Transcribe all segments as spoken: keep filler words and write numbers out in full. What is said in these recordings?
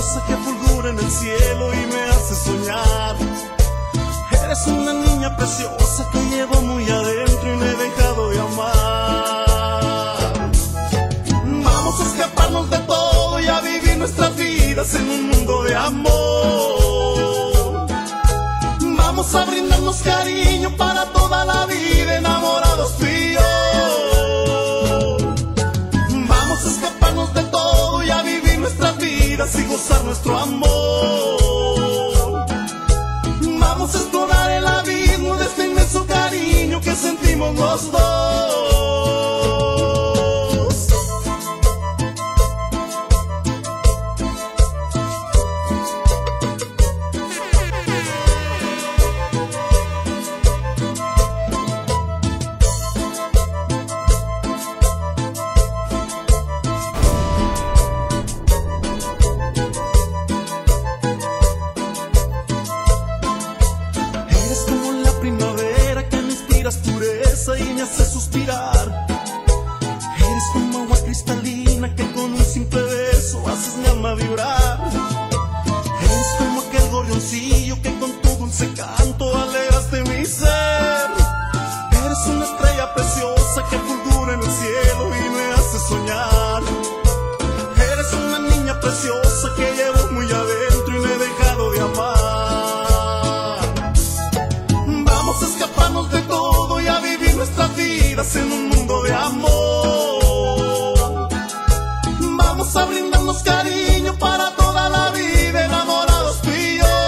preciosa que fulgura en el cielo y me hace soñar. Eres una niña preciosa que llevo muy adentro y no he dejado de amar. Vamos a escaparnos de todo y a vivir nuestras vidas en un mundo de amor. Vamos a brindarnos cariño para toda la vida, enamorados tú y yo. Vamos a escaparnos de todo y a vivir nuestras vidas y gozar nuestro amor. Vamos a explorar el abismo de este inmenso cariño que sentimos los dos. Pureza y me hace suspirar. Eres como agua cristalina que con un simple beso haces mi alma vibrar. Eres como aquel gorrioncillo que con tu dulce canto alegraste mi ser. Eres una estrella preciosa que fulgura en el cielo y me hace soñar. Eres una niña preciosa que llevo muy adentro y no he dejado de amar. Vamos a escaparnos de todo y a vivir nuestras vidas en un mundo de amor. Vamos a brindarnos cariño para toda la vida, enamorados tú y yo.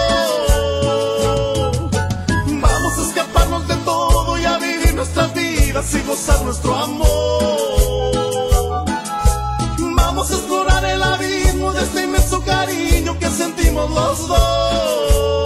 Vamos a escaparnos de todo y a vivir nuestras vidas y gozar nuestro amor. Vamos a explorar el abismo de este inmenso cariño que sentimos los dos.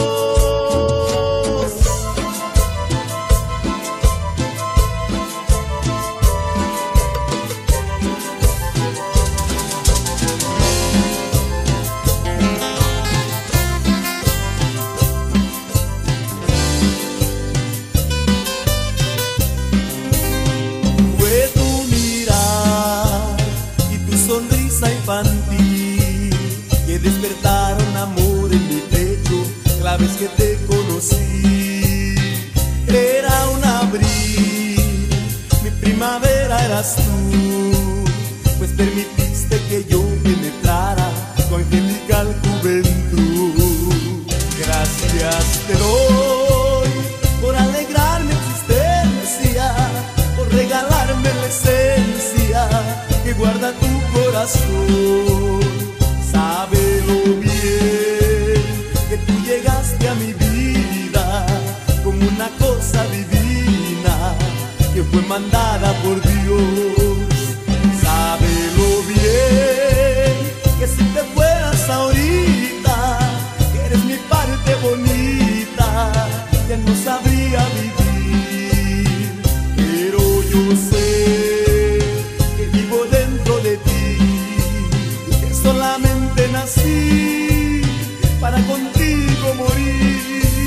Que despertaron amor en mi pecho la vez que te conocí. Era un abril, mi primavera eras tú, pues permitiste que yo penetrara tu angelical juventud. Gracias te doy por alegrarme mi existencia, por regalarme la esencia que guarda tu corazón. Sábelo bien, que tú llegaste a mi vida como una cosa divina que fue mandada por Dios. Sábelo bien, que si te fueras ahorita, que eres mi parte bonita, ya no sabría vivir. Pero yo sé que vivo dentro de ti, que solamente nací para contigo morir.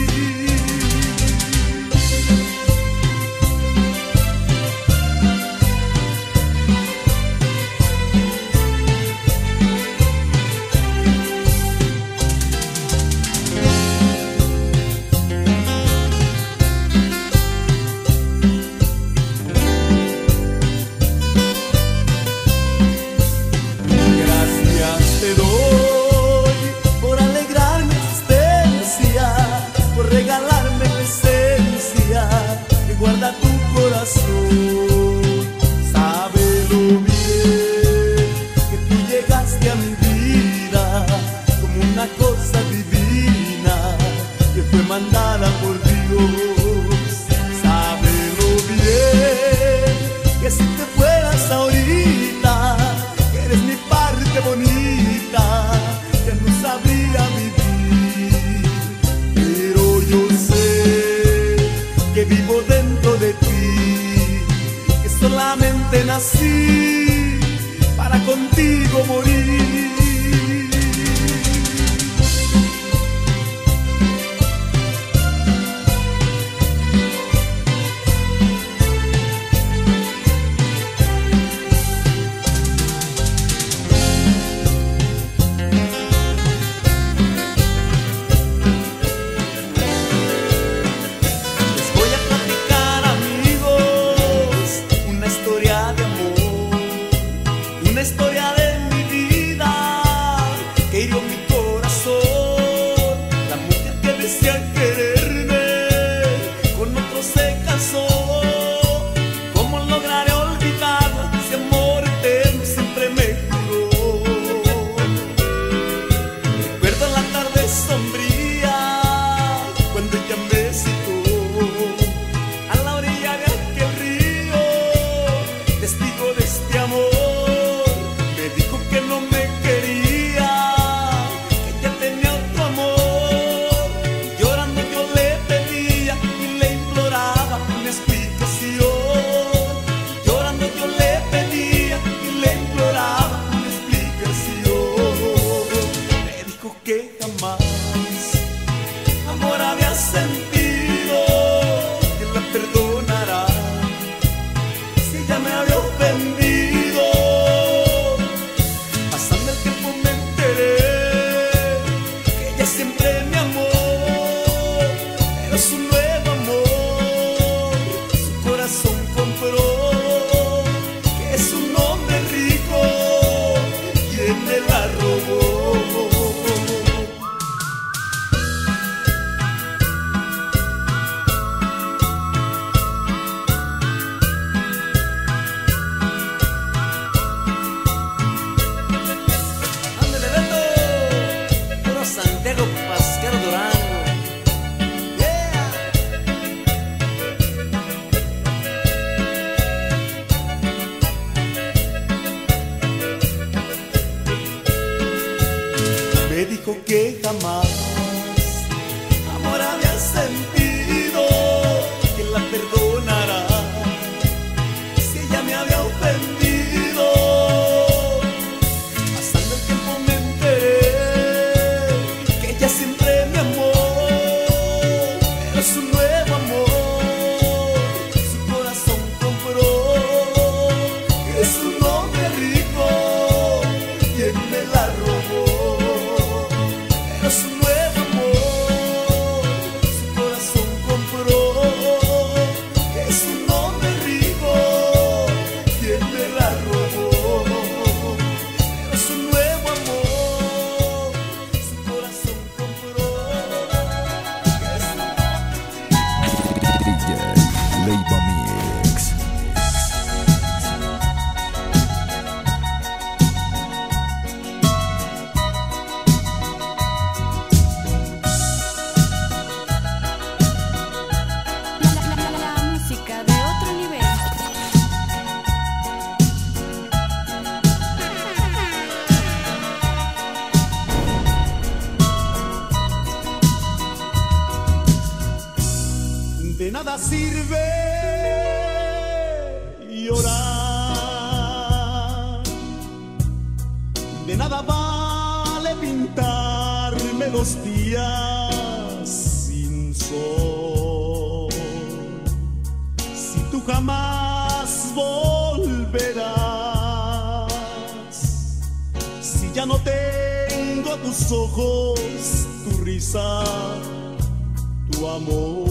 Guarda tu corazón, sábelo bien, que tú llegaste a mi vida como una cosa divina que fue mandada por Dios. Sábelo bien, que si te fueras ahorita, que eres mi parte bonita, que no sabría vivir. Pero yo sé que vivo dentro de ti, que solamente nací para contigo morir. corazón. La mujer que decía quererme con otro se casó. ¿Cómo lograré olvidarla si amor eterno siempre me juró? Recuerdo la tarde sombría cuando ella me citó a la orilla de aquel río, testigo de este amor. Me dijo que no me quería, que ella tenía otro amor. Llorando yo le pedía y le imploraba una explicación. Llorando yo le pedía y le imploraba una explicación. Me dijo que jamás amor había sentido, que la perdonará si ella me había ofendido. Pasando el tiempo me enteré que ella siempre me amó, pero su nuevo amor su corazón compró, que es un hombre rico quien me la robó. Ándale, Beto, puro Santiago Pasquero Durango. Yeah. Me dijo que jamás amor había sentido, que la perdonará si ella me había ofendido. Pasando el tiempo me enteré que ella siempre me amó, pero su nuevo amor su corazón compró, que es un hombre rico quien me la robó. Pero su nuevo amor su corazón compró, que es un hombre rico quien me la robó. Pero su nuevo amor su corazón compró, que es un D J Leiva Mix. La música de otro nivel. De nada sirve llorar, de nada vale pintarme los días sin sol, si tú jamás volverás, si ya no tengo tus ojos, tu risa, tu amor.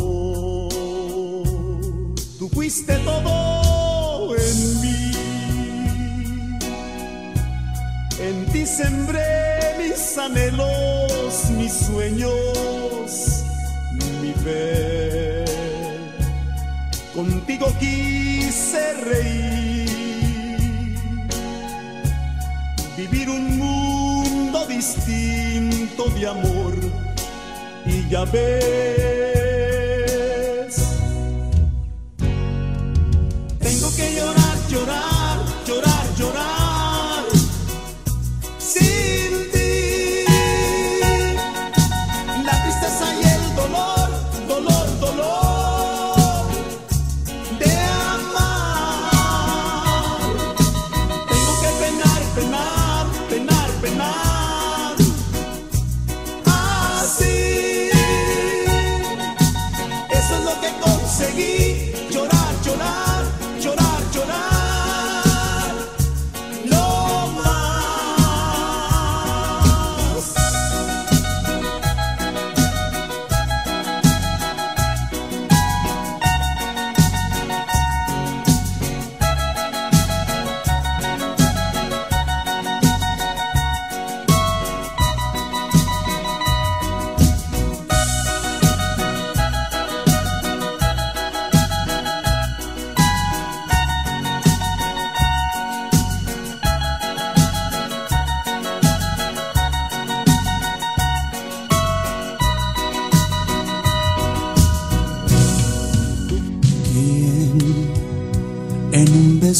Tú fuiste todo en mí, en ti sembré mis anhelos, mis sueños, mi fe. Contigo quise reír, vivir un mundo distinto de amor, y ya ves, tengo que llorar, llorar, llorar, llorar sin ti. La tristeza y el dolor, dolor, dolor de amar. Tengo que penar, penar, penar, penar así. Eso es lo que conseguí, llorar, llorar, llorar, llorar.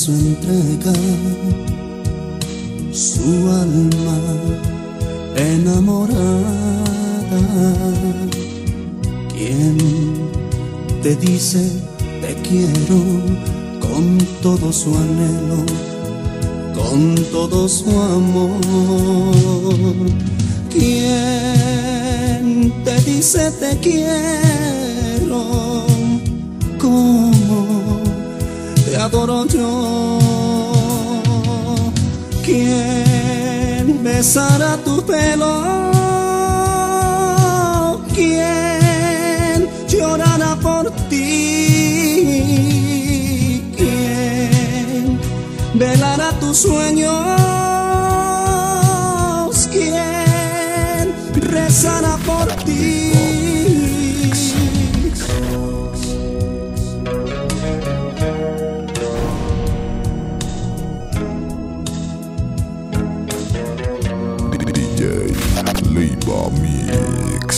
beso entrega su alma enamorada. ¿Quién te dice te quiero con todo su anhelo, con todo su amor? ¿Quién te dice te quiero como te adoro yo? ¿Quién besará tu pelo? ¿Quién llorará por ti? ¿Quién velará tus sueños? ¿Quién rezará por ti? Leiva Mix.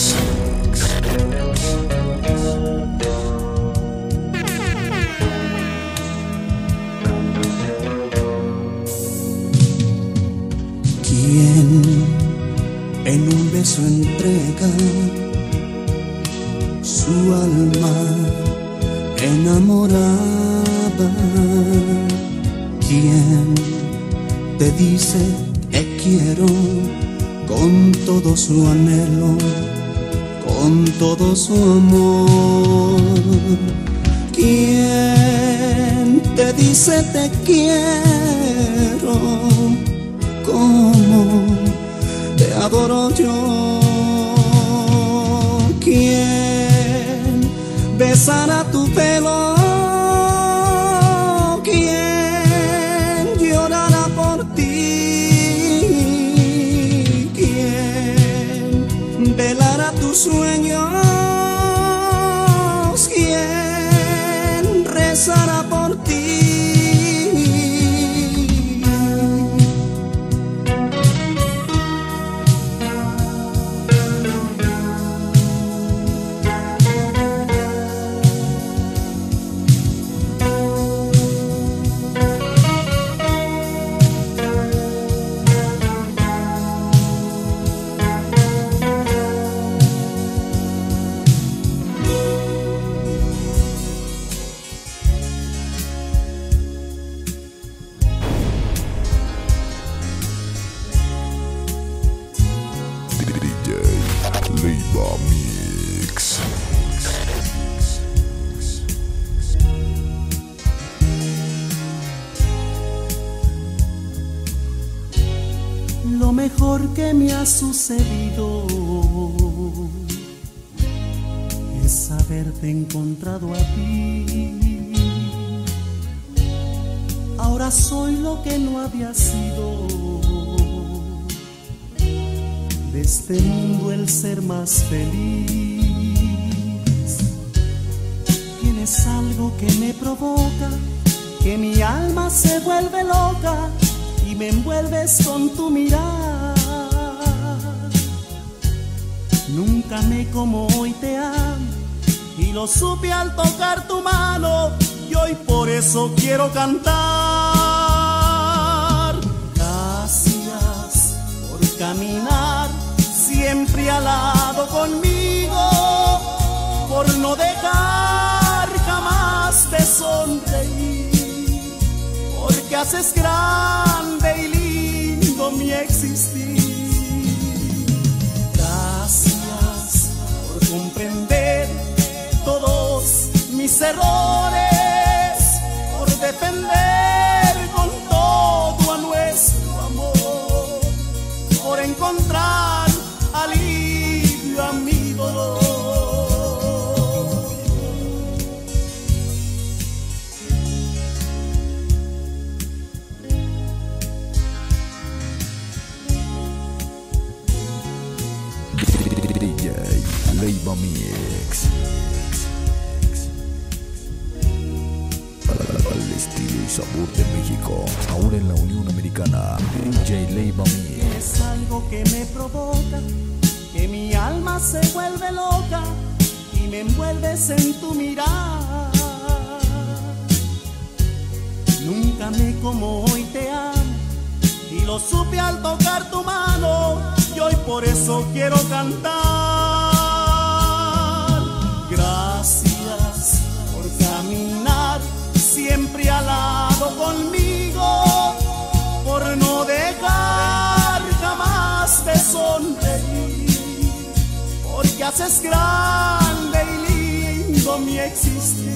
¿Quién en un beso entrega su alma enamorada? ¿Quién te dice te quiero con todo su anhelo, con todo su amor? ¿Quién te dice te quiero como te adoro yo? ¿Quién besará tu pelo? ¿Quién llorará por ti? Velará tus sueños, ¿quién rezará por ti? Leiva Mix. Lo mejor que me ha sucedido es haberte encontrado a ti. Ahora soy lo que no había sido, de este mundo el ser más feliz. Tienes algo que me provoca, que mi alma se vuelve loca y me envuelves con tu mirada. Nunca amé como hoy te amo y lo supe al tocar tu mano, y hoy por eso quiero cantar. Gracias por caminar siempre al lado conmigo, por no dejar jamás de sonreír, porque haces grande y lindo mi existir. Gracias por comprender todos mis errores, por defender con todo a nuestro amor, por encontrar alivio a mi dolor. D J Leiva Mix. Al estilo y sabor de México, ahora en la Unión Americana. D J Leiva Mix. Es algo que me provoca, que mi alma se vuelve loca y me envuelves en tu mirada. Nunca amé como hoy te amo, y lo supe al tocar tu mano, y hoy por eso quiero cantar. Gracias por caminar siempre al lado conmigo, por no dejar jamás de sonreír, porque haces grande y lindo mi existir.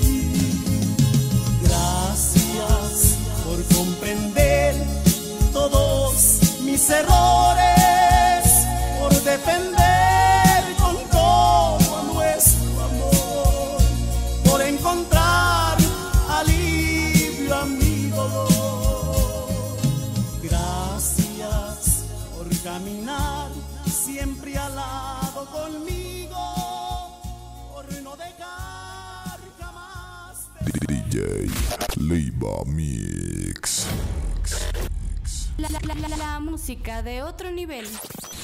Gracias por comprender todos mis errores, por defender con todo nuestro amor, por encontrar alivio a mi dolor. Gracias por caminar siempre al lado conmigo, por no dejar jamás de... D J Leiva Mix. La, la, la, la música de otro nivel.